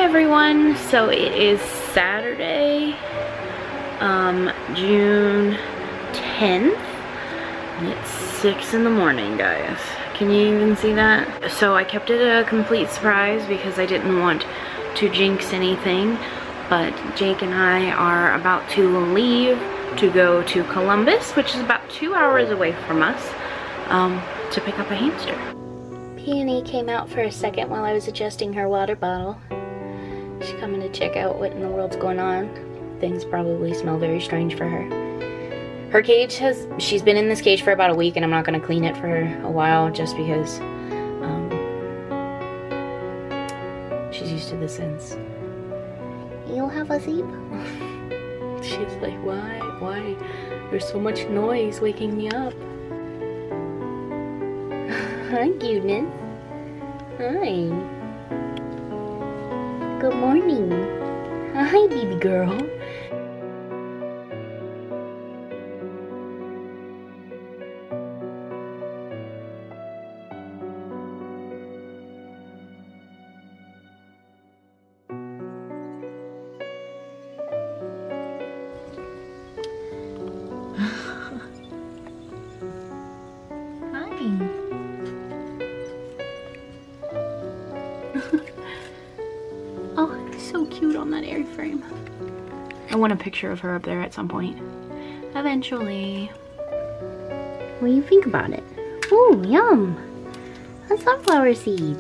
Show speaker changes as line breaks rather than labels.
everyone, so it is Saturday, June 10th, and it's 6 in the morning, guys. Can you even see that? So I kept it a complete surprise because I didn't want to jinx anything, but Jake and I are about to leave to go to Columbus, which is about 2 hours away from us, to pick up a hamster. Peony came out for a second while I was adjusting her water bottle. She's coming to check out what in the world's going on. Things probably smell very strange for her. Her cage she's been in this cage for about a week, and I'm not going to clean it for a while just because she's used to the scents. You'll have a sleep? She's like, why? Why? There's so much noise waking me up. Hi, cuteness. Hi. Good morning. Hi, baby girl. Oh, so cute on that airframe. I want a picture of her up there at some point. Eventually. What do you think about it? Oh, yum! A sunflower seed.